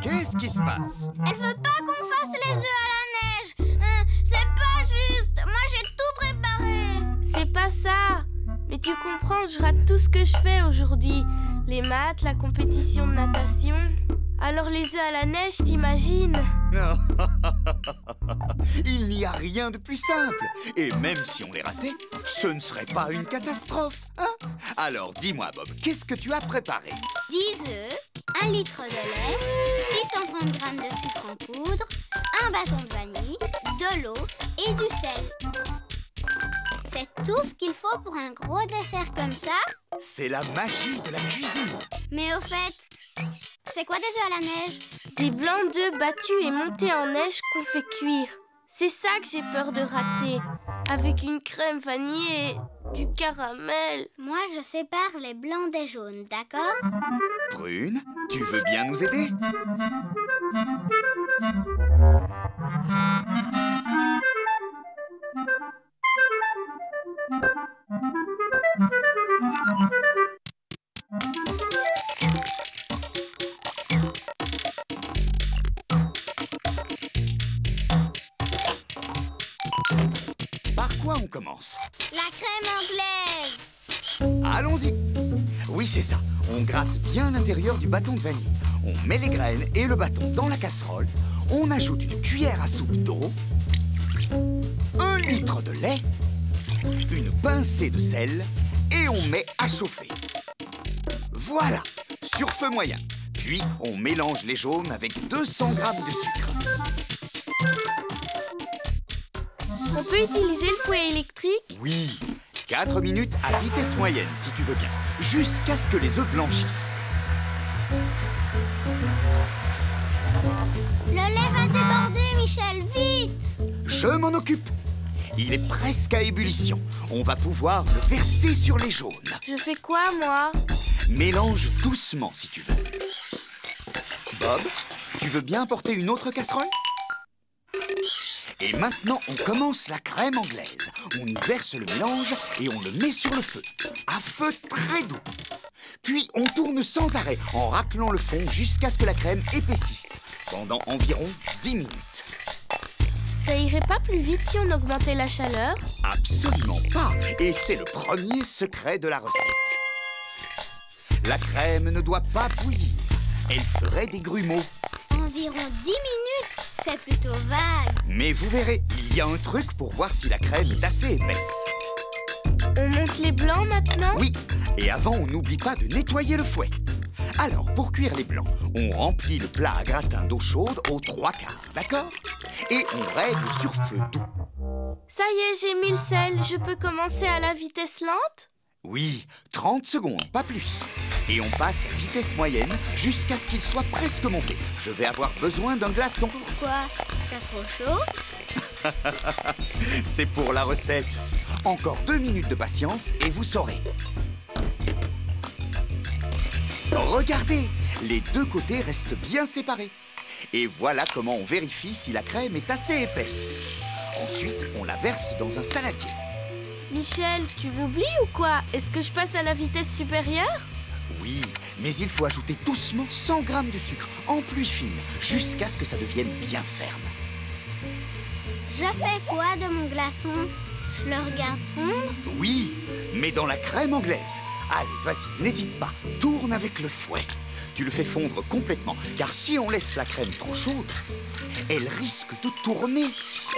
Qu'est-ce qui se passe? Elle veut pas qu'on fasse les œufs à la neige. C'est pas juste. Moi, j'ai tout préparé. C'est pas ça. Mais tu comprends, je rate tout ce que je fais aujourd'hui. Les maths, la compétition de natation. Alors les œufs à la neige, t'imagines? Il n'y a rien de plus simple. Et même si on les ratait, ce ne serait pas une catastrophe, hein? Alors, dis-moi, Bob, qu'est-ce que tu as préparé? 10 œufs, 1 litre de lait, 630 g de sucre en poudre, un bâton de vanille, de l'eau et du sel. C'est tout ce qu'il faut pour un gros dessert comme ça? C'est la magie de la cuisine. Mais au fait, c'est quoi des œufs à la neige? Des blancs d'œufs battus et montés en neige qu'on fait cuire. C'est ça que j'ai peur de rater. Avec une crème vanille et du caramel. Moi, je sépare les blancs des jaunes, d'accord? Prune, tu veux bien nous aider? Par quoi on commence? La crème anglaise. Allons-y. Oui, c'est ça. On gratte bien l'intérieur du bâton de vanille. On met les graines et le bâton dans la casserole. On ajoute une cuillère à soupe d'eau, 1 litre de lait, une pincée de sel et on met à chauffer. Voilà, sur feu moyen. Puis, on mélange les jaunes avec 200 g de sucre. On peut utiliser le fouet électrique? Oui, 4 minutes à vitesse moyenne, si tu veux bien, jusqu'à ce que les œufs blanchissent. Le lait va déborder, Michel, vite! Je m'en occupe. Il est presque à ébullition. On va pouvoir le verser sur les jaunes. Je fais quoi, moi? Mélange doucement, si tu veux. Bob, tu veux bien apporter une autre casserole? Et maintenant, on commence la crème anglaise. On y verse le mélange et on le met sur le feu, à feu très doux. Puis, on tourne sans arrêt en raclant le fond jusqu'à ce que la crème épaississe, pendant environ 10 minutes. Ça irait pas plus vite si on augmentait la chaleur? Absolument pas. Et c'est le premier secret de la recette. La crème ne doit pas bouillir. Elle ferait des grumeaux. Environ 10 minutes, c'est plutôt vague. Mais vous verrez, il y a un truc pour voir si la crème est assez épaisse. On monte les blancs maintenant? Oui, et avant, on n'oublie pas de nettoyer le fouet. Alors, pour cuire les blancs, on remplit le plat à gratin d'eau chaude aux 3/4, d'accord? Et on règle sur feu doux. Ça y est, j'ai mis le sel. Je peux commencer à la vitesse lente? Oui, 30 secondes, pas plus. Et on passe à vitesse moyenne jusqu'à ce qu'il soit presque monté. Je vais avoir besoin d'un glaçon. Pourquoi? T'as trop chaud? C'est pour la recette. Encore 2 minutes de patience et vous saurez. Regardez, les deux côtés restent bien séparés. Et voilà comment on vérifie si la crème est assez épaisse. Ensuite, on la verse dans un saladier. Michel, tu m'oublies ou quoi? Est-ce que je passe à la vitesse supérieure? Oui, mais il faut ajouter doucement 100 g de sucre en pluie fine, jusqu'à ce que ça devienne bien ferme. Je fais quoi de mon glaçon? Je le regarde fondre? Oui, mais dans la crème anglaise. Allez, vas-y, n'hésite pas, tourne avec le fouet. Tu le fais fondre complètement, car si on laisse la crème trop chaude, elle risque de tourner.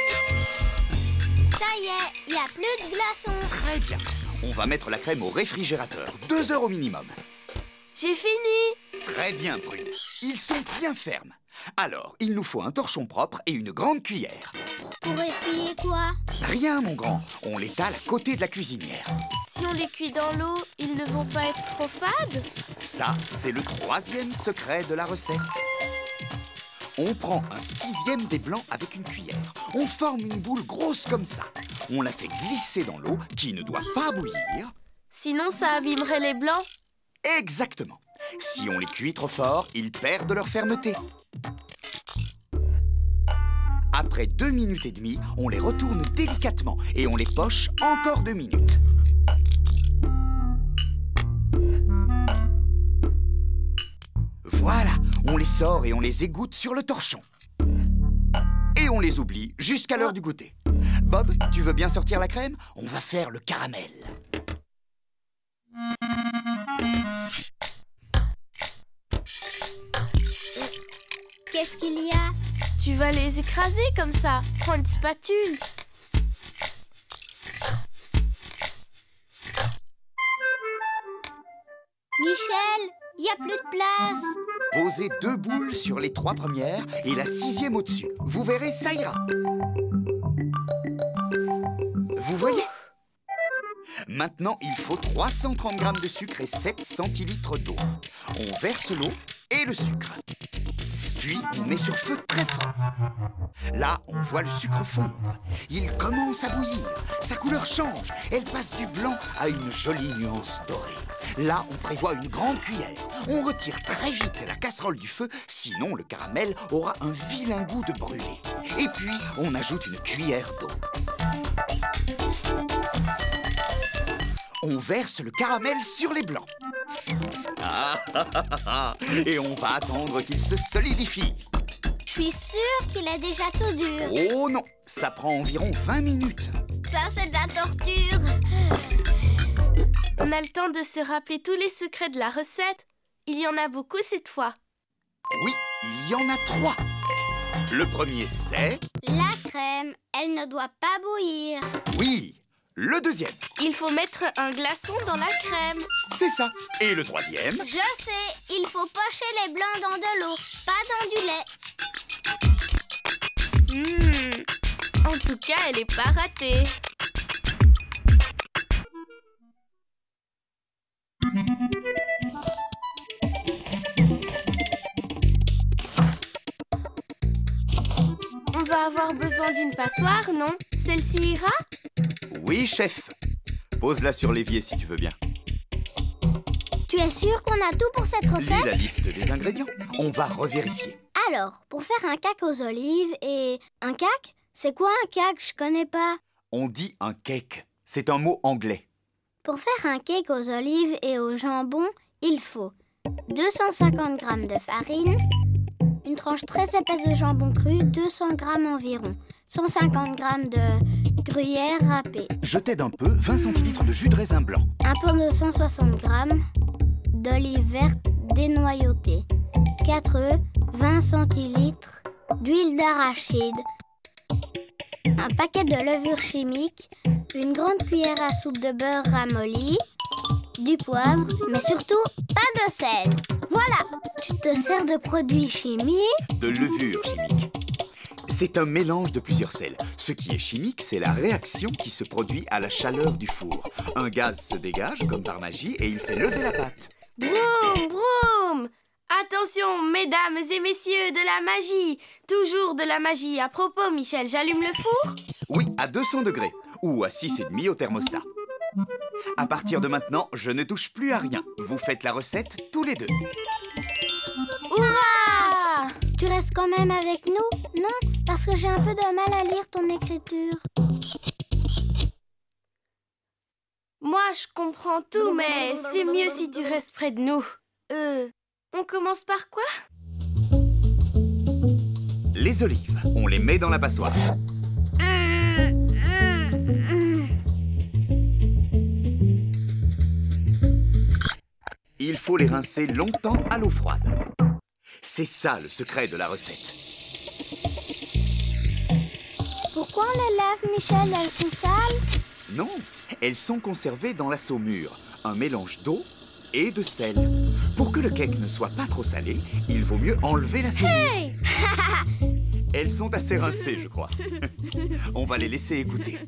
Ça y est, il n'y a plus de glaçon. Très bien, on va mettre la crème au réfrigérateur, 2 heures au minimum. J'ai fini! Très bien, Prune, ils sont bien fermes. Alors, il nous faut un torchon propre et une grande cuillère. Pour essuyer quoi? Rien, mon grand, on l'étale à côté de la cuisinière. Si on les cuit dans l'eau, ils ne vont pas être trop fades? Ça, c'est le 3e secret de la recette. On prend un 6e des blancs avec une cuillère. On forme une boule grosse comme ça. On la fait glisser dans l'eau qui ne doit pas bouillir. Sinon, ça abîmerait les blancs. Exactement. Si on les cuit trop fort, ils perdent leur fermeté. Après 2 minutes et demie, on les retourne délicatement et on les poche encore 2 minutes. Voilà, On les sort et on les égoutte sur le torchon. Et on les oublie jusqu'à l'heure du goûter. Bob, tu veux bien sortir la crème? On va faire le caramel. Qu'est-ce qu'il y a? Tu vas les écraser comme ça. Prends une spatule. Michel, il n'y a plus de place. Posez 2 boules sur les 3 premières et la 6e au-dessus. Vous verrez, ça ira. Vous voyez? Maintenant, il faut 330 g de sucre et 7 centilitres d'eau. On verse l'eau et le sucre. Puis, on met sur feu très fort. Là, on voit le sucre fondre. Il commence à bouillir. Sa couleur change. Elle passe du blanc à une jolie nuance dorée. Là, on prévoit une grande cuillère. On retire très vite la casserole du feu, sinon le caramel aura un vilain goût de brûlé. Et puis, on ajoute une cuillère d'eau. On verse le caramel sur les blancs. Et on va attendre qu'il se solidifie. Je suis sûre qu'il est déjà tout dur. Oh non, ça prend environ 20 minutes. Ça, c'est de la torture. On a le temps de se rappeler tous les secrets de la recette. Il y en a beaucoup cette fois. Oui, il y en a 3. Le premier, c'est... La crème, elle ne doit pas bouillir. Oui, le deuxième. Il faut mettre un glaçon dans la crème. C'est ça. Et le troisième? Je sais, il faut pocher les blancs dans de l'eau, pas dans du lait. En tout cas, elle est pas ratée. On va avoir besoin d'une passoire, non? Celle-ci ira? Oui, chef. Pose-la sur l'évier si tu veux bien. Tu es sûr qu'on a tout pour cette recette? Lis la liste des ingrédients. On va revérifier. Alors, pour faire un cake aux olives et... Un cake? C'est quoi un cake? Je connais pas. On dit un cake. C'est un mot anglais. Pour faire un cake aux olives et au jambon, il faut 250 g de farine, une tranche très épaisse de jambon cru, 200 g environ, 150 g de gruyère râpée. Je t'aide un peu, 20 centilitres de jus de raisin blanc. Un pot de 160 g d'olive verte dénoyautée, 4 œufs, 20 centilitres d'huile d'arachide, un paquet de levure chimique, une grande cuillère à soupe de beurre ramolli, du poivre, mais surtout pas de sel. Voilà, tu te sers de produits chimiques. De levure chimique. C'est un mélange de plusieurs sels. Ce qui est chimique, c'est la réaction qui se produit à la chaleur du four. Un gaz se dégage comme par magie et il fait lever la pâte. Broum, broum! Attention, mesdames et messieurs, de la magie! Toujours de la magie. À propos, Michel, j'allume le four? Oui, à 200 degrés. Ou à 6,5 au thermostat. À partir de maintenant, je ne touche plus à rien. Vous faites la recette tous les deux. Hurrah! Tu restes quand même avec nous, non? Parce que j'ai un peu de mal à lire ton écriture. Moi, je comprends tout, mais c'est mieux si tu restes près de nous. On commence par quoi? Les olives, on les met dans la passoire. Il faut les rincer longtemps à l'eau froide. C'est ça le secret de la recette. Pourquoi on les lave, Michel? Elles sont sales? Non, elles sont conservées dans la saumure, un mélange d'eau et de sel. Pour que le cake ne soit pas trop salé, il vaut mieux enlever la saumure. Hey! Elles sont assez rincées, je crois. On va les laisser égoutter.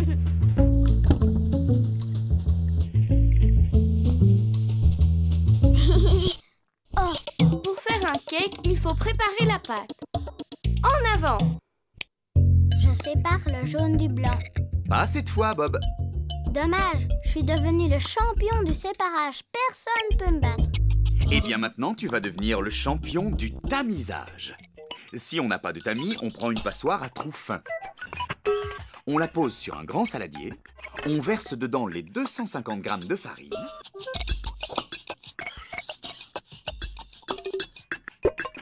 Pour faire un cake, il faut préparer la pâte. En avant! Je sépare le jaune du blanc. Pas cette fois, Bob. Dommage, je suis devenu le champion du séparage. Personne peut me battre. Eh bien maintenant, tu vas devenir le champion du tamisage. Si on n'a pas de tamis, on prend une passoire à trous fins. On la pose sur un grand saladier. On verse dedans les 250 g de farine.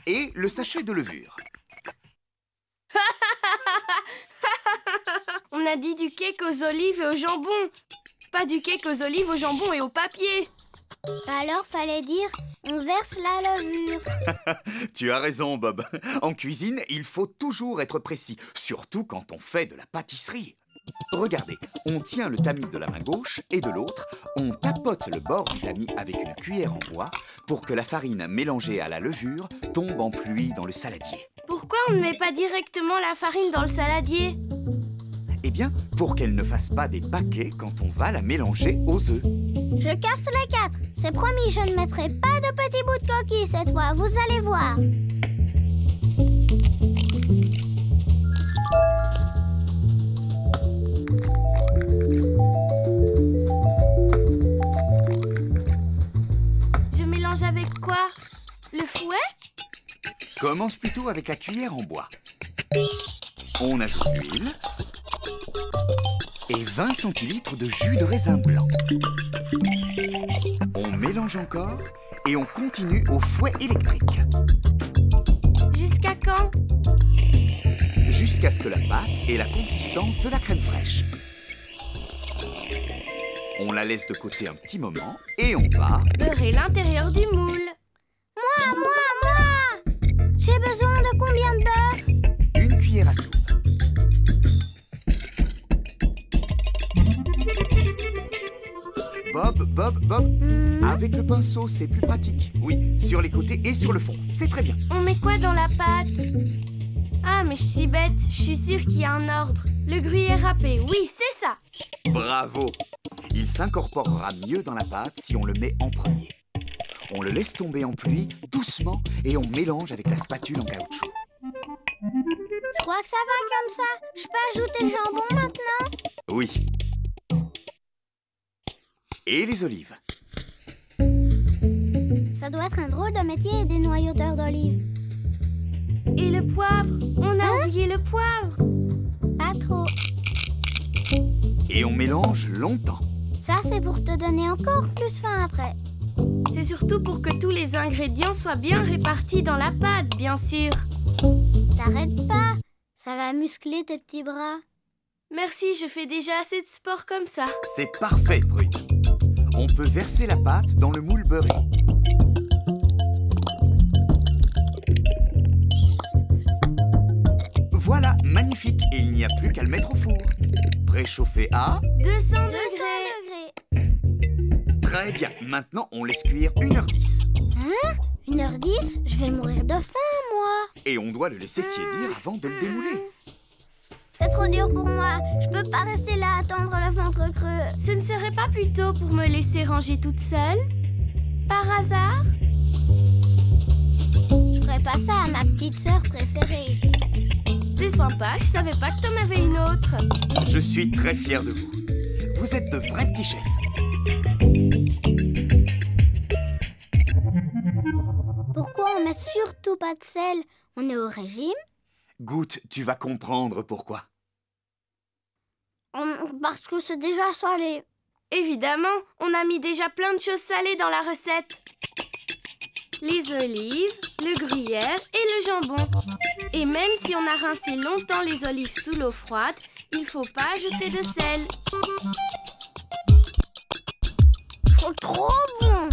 et le sachet de levure. On a dit du cake aux olives et au jambon. Pas du cake aux olives, au jambon et au papier. Alors, fallait dire, on verse la levure. Tu as raison, Bob. En cuisine, il faut toujours être précis, surtout quand on fait de la pâtisserie. Regardez, on tient le tamis de la main gauche et de l'autre, on tapote le bord du tamis avec une cuillère en bois pour que la farine mélangée à la levure tombe en pluie dans le saladier. Pourquoi on ne met pas directement la farine dans le saladier? Eh bien, pour qu'elle ne fasse pas des paquets quand on va la mélanger aux œufs. Je casse les 4. C'est promis, je ne mettrai pas de petits bouts de coquille cette fois, vous allez voir. Je mélange avec quoi? Le fouet? Commence plutôt avec la cuillère en bois. On ajoute l'huile et 20 centilitres de jus de raisin blanc. On mélange encore et on continue au fouet électrique. Jusqu'à quand? Jusqu'à ce que la pâte ait la consistance de la crème fraîche. On la laisse de côté un petit moment et on va beurrer l'intérieur du moule. Moi! J'ai besoin de combien de beurre? une cuillère à soupe. Bob, avec le pinceau, c'est plus pratique. Oui, sur les côtés et sur le fond, c'est très bien. On met quoi dans la pâte? Ah, mais je suis bête, je suis sûre qu'il y a un ordre. Le gruyère râpé, oui, c'est ça. Bravo! Il s'incorporera mieux dans la pâte si on le met en premier. On le laisse tomber en pluie, doucement, et on mélange avec la spatule en caoutchouc. Je crois que ça va comme ça. Je peux ajouter le jambon maintenant? Oui. Et les olives. Ça doit être un drôle de métier des noyauteurs d'olives. Et le poivre? On a oublié le poivre. Pas trop. Et on mélange longtemps. Ça, c'est pour te donner encore plus faim après. C'est surtout pour que tous les ingrédients soient bien répartis dans la pâte, bien sûr. T'arrêtes pas. Ça va muscler tes petits bras. Merci, je fais déjà assez de sport comme ça. C'est parfait, Brune. On peut verser la pâte dans le moule beurré. Voilà, magnifique. Et il n'y a plus qu'à le mettre au four. Préchauffé à 200 200 degrés. degrés. Très bien. Maintenant, on laisse cuire 1h10. 1h10? Je vais mourir de faim, moi. Et on doit le laisser tiédir avant de le démouler. C'est trop dur pour moi. Je peux pas rester là à attendre le ventre creux. Ce ne serait pas plutôt pour me laisser ranger toute seule? Par hasard? Je ferais pas ça à ma petite sœur préférée. C'est sympa, je savais pas que t'en avais une autre. Je suis très fier de vous. Vous êtes de vrais petits chefs. Pourquoi on met surtout pas de sel? On est au régime? Goûte, tu vas comprendre pourquoi. Parce que c'est déjà salé. Évidemment, on a mis déjà plein de choses salées dans la recette. Les olives, le gruyère et le jambon. Et même si on a rincé longtemps les olives sous l'eau froide, il faut pas ajouter de sel. Ils sont trop bons.